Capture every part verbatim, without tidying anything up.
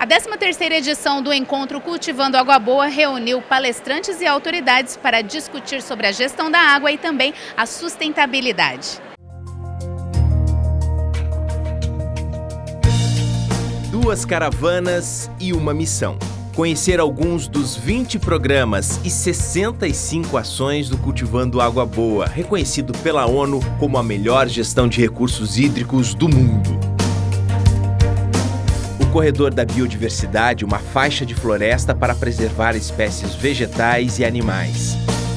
décima terceira edição do Encontro Cultivando Água Boa reuniu palestrantes e autoridades para discutir sobre a gestão da água e também a sustentabilidade. Duas caravanas e uma missão. Conhecer alguns dos vinte programas e sessenta e cinco ações do Cultivando Água Boa, reconhecido pela ONU como a melhor gestão de recursos hídricos do mundo. O Corredor da Biodiversidade, uma faixa de floresta para preservar espécies vegetais e animais.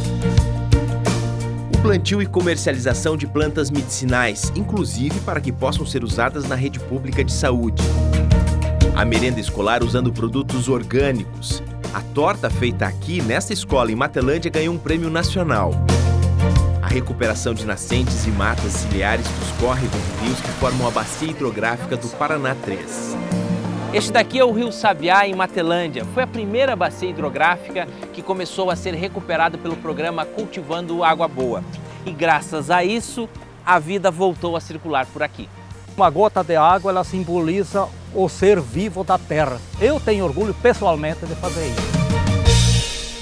O plantio e comercialização de plantas medicinais, inclusive para que possam ser usadas na rede pública de saúde. A merenda escolar usando produtos orgânicos. A torta feita aqui, nesta escola em Matelândia, ganhou um prêmio nacional. A recuperação de nascentes e matas ciliares dos córregos e rios que formam a bacia hidrográfica do Paraná três. Este daqui é o Rio Sabiá, em Matelândia. Foi a primeira bacia hidrográfica que começou a ser recuperada pelo programa Cultivando Água Boa. E graças a isso, a vida voltou a circular por aqui. Uma gota de água, ela simboliza o ser vivo da terra. Eu tenho orgulho pessoalmente de fazer isso.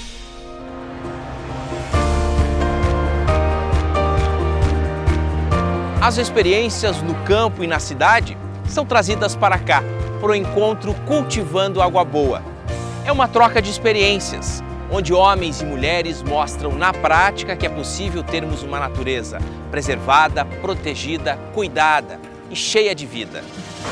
As experiências no campo e na cidade são trazidas para cá, para o encontro Cultivando Água Boa. É uma troca de experiências, onde homens e mulheres mostram na prática que é possível termos uma natureza preservada, protegida, cuidada e cheia de vida.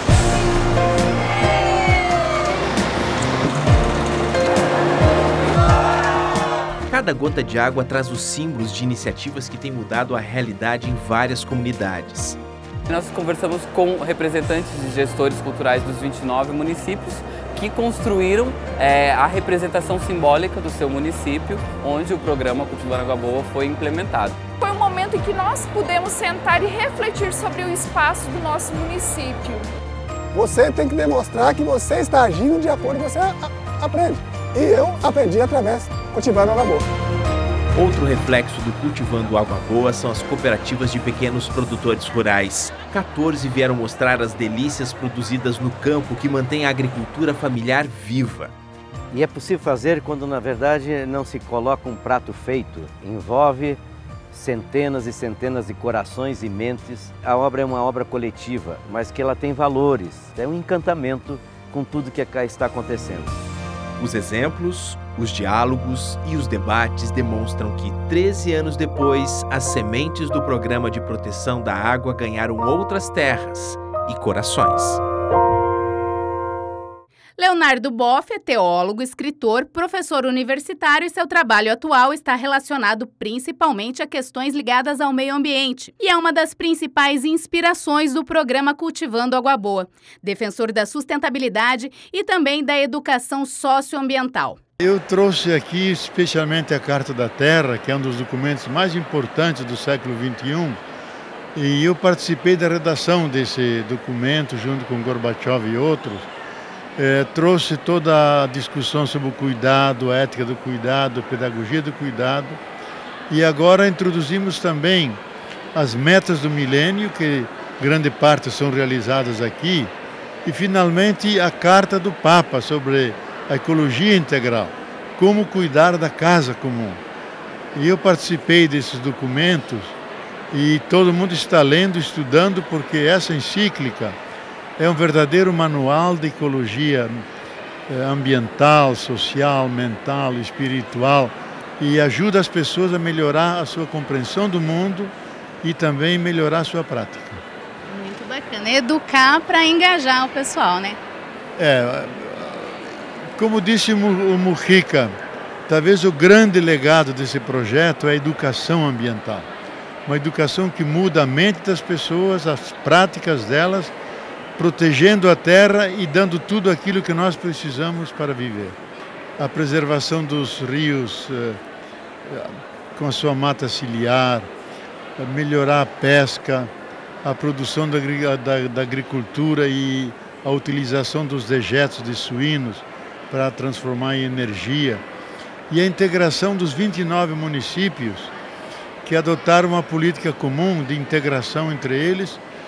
Cada gota de água traz os símbolos de iniciativas que têm mudado a realidade em várias comunidades. Nós conversamos com representantes de gestores culturais dos vinte e nove municípios que construíram é, a representação simbólica do seu município, onde o programa Cultivando Água Boa foi implementado. Foi um momento em que nós pudemos sentar e refletir sobre o espaço do nosso município. Você tem que demonstrar que você está agindo de acordo com o que você aprende. E eu aprendi através do Cultivando Água Boa. Outro reflexo do Cultivando Água Boa são as cooperativas de pequenos produtores rurais. quatorze vieram mostrar as delícias produzidas no campo que mantém a agricultura familiar viva. E é possível fazer quando, na verdade, não se coloca um prato feito. Envolve centenas e centenas de corações e mentes. A obra é uma obra coletiva, mas que ela tem valores. É um encantamento com tudo que cá está acontecendo. Os exemplos, os diálogos e os debates demonstram que, treze anos depois, as sementes do Programa de Proteção da Água ganharam outras terras e corações. Leonardo Boff é teólogo, escritor, professor universitário e seu trabalho atual está relacionado principalmente a questões ligadas ao meio ambiente e é uma das principais inspirações do programa Cultivando Água Boa, defensor da sustentabilidade e também da educação socioambiental. Eu trouxe aqui especialmente a Carta da Terra, que é um dos documentos mais importantes do século vinte e um, e eu participei da redação desse documento junto com Gorbachev e outros. É, trouxe toda a discussão sobre o cuidado, a ética do cuidado, a pedagogia do cuidado. E agora introduzimos também as metas do milênio, que grande parte são realizadas aqui. E finalmente a carta do Papa sobre a ecologia integral, como cuidar da casa comum. E eu participei desses documentos e todo mundo está lendo, estudando, porque essa encíclica é um verdadeiro manual de ecologia ambiental, social, mental, espiritual e ajuda as pessoas a melhorar a sua compreensão do mundo e também melhorar a sua prática. Muito bacana. Educar para engajar o pessoal, né? É, como disse o Mujica, talvez o grande legado desse projeto é a educação ambiental. Uma educação que muda a mente das pessoas, as práticas delas, protegendo a terra e dando tudo aquilo que nós precisamos para viver. A preservação dos rios eh, com a sua mata ciliar, melhorar a pesca, a produção da, da, da agricultura e a utilização dos dejetos de suínos para transformar em energia. E a integração dos vinte e nove municípios que adotaram uma política comum de integração entre eles,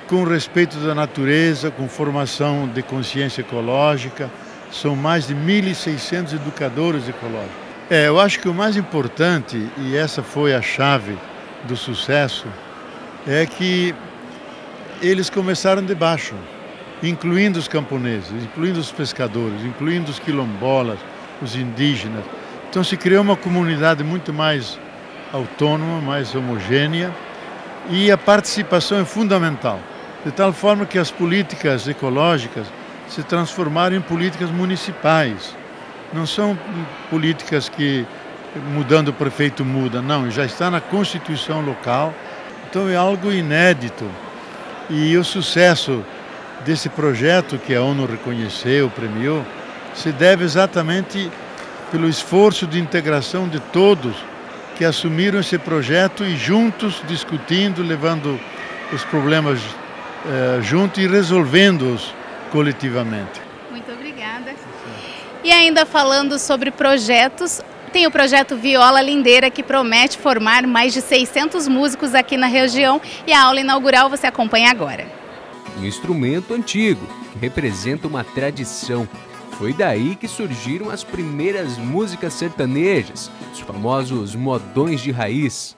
com respeito da natureza, com formação de consciência ecológica. São mais de mil e seiscentos educadores ecológicos. É, eu acho que o mais importante, e essa foi a chave do sucesso, é que eles começaram de baixo, incluindo os camponeses, incluindo os pescadores, incluindo os quilombolas, os indígenas. Então se criou uma comunidade muito mais autônoma, mais homogênea, e a participação é fundamental, de tal forma que as políticas ecológicas se transformaram em políticas municipais. Não são políticas que, mudando o prefeito, muda, não, já está na Constituição local. Então é algo inédito. E o sucesso desse projeto, que a ONU reconheceu, premiou, se deve exatamente pelo esforço de integração de todos que assumiram esse projeto e juntos, discutindo, levando os problemas eh, junto e resolvendo-os coletivamente. Muito obrigada. E ainda falando sobre projetos, tem o projeto Viola Lindeira, que promete formar mais de seiscentos músicos aqui na região, e a aula inaugural você acompanha agora. Um instrumento antigo, que representa uma tradição. Foi daí que surgiram as primeiras músicas sertanejas, os famosos modões de raiz.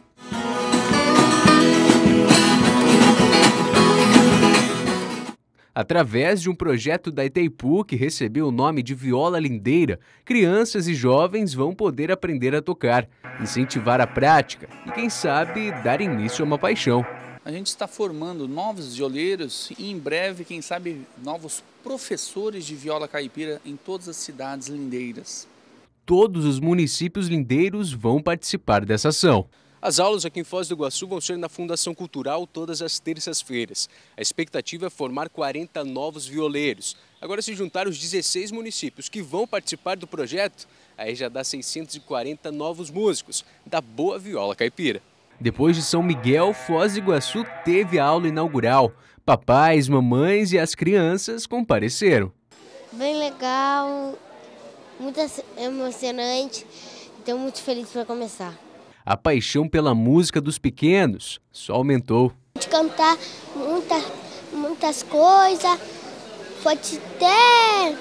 Através de um projeto da Itaipu que recebeu o nome de Viola Lindeira, crianças e jovens vão poder aprender a tocar, incentivar a prática e, quem sabe, dar início a uma paixão. A gente está formando novos violeiros e, em breve, quem sabe, novos professores de viola caipira em todas as cidades lindeiras. Todos os municípios lindeiros vão participar dessa ação. As aulas aqui em Foz do Iguaçu vão ser na Fundação Cultural todas as terças-feiras. A expectativa é formar quarenta novos violeiros. Agora, se juntar os dezesseis municípios que vão participar do projeto, aí já dá seiscentos e quarenta novos músicos da boa viola caipira. Depois de São Miguel, Foz do Iguaçu teve a aula inaugural. Papais, mamães e as crianças compareceram. Bem legal, muito emocionante, estou muito feliz para começar. A paixão pela música dos pequenos só aumentou. Pode cantar muita, muitas coisas, pode até,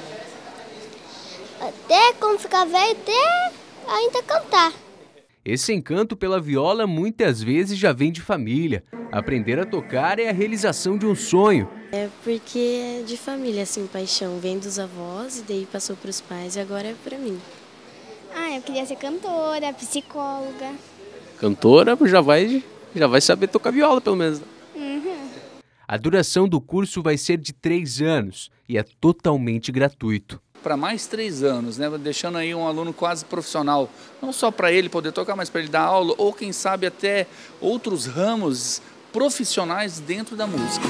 até quando ficar velho, até ainda cantar. Esse encanto pela viola muitas vezes já vem de família. Aprender a tocar é a realização de um sonho. É porque é de família, assim, paixão. Vem dos avós e daí passou para os pais e agora é para mim. Ah, eu queria ser cantora, psicóloga. Cantora já vai, já vai saber tocar viola, pelo menos. Uhum. A duração do curso vai ser de três anos e é totalmente gratuito. Para mais três anos, né? Deixando aí um aluno quase profissional, não só para ele poder tocar, mas para ele dar aula, ou quem sabe até outros ramos profissionais dentro da música.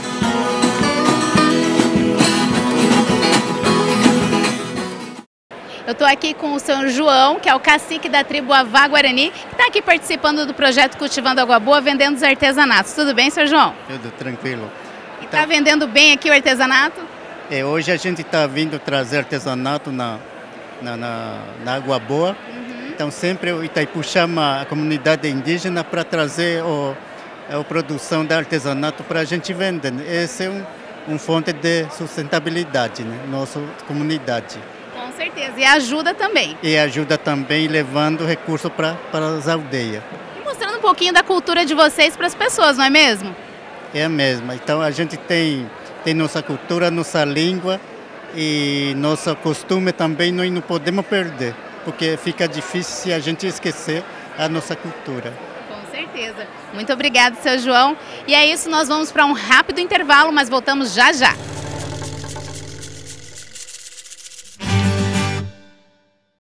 Eu estou aqui com o senhor João, que é o cacique da tribo Avá Guarani, que está aqui participando do projeto Cultivando Água Boa, vendendo os artesanatos. Tudo bem, senhor João? Tudo tranquilo. E está vendendo bem aqui o artesanato? É, hoje a gente está vindo trazer artesanato na, na, na, na Água Boa. Uhum. Então sempre o Itaipu chama a comunidade indígena para trazer o, a produção de artesanato para a gente vender. Esse é um, um fonte de sustentabilidade, né, nossa comunidade. Com certeza, e ajuda também. E ajuda também levando recursos para as aldeias. E mostrando um pouquinho da cultura de vocês para as pessoas, não é mesmo? É a mesma. Então a gente tem, tem nossa cultura, nossa língua e nosso costume também, nós não podemos perder, porque fica difícil se a gente esquecer a nossa cultura. Com certeza. Muito obrigada, seu João. E é isso, nós vamos para um rápido intervalo, mas voltamos já já.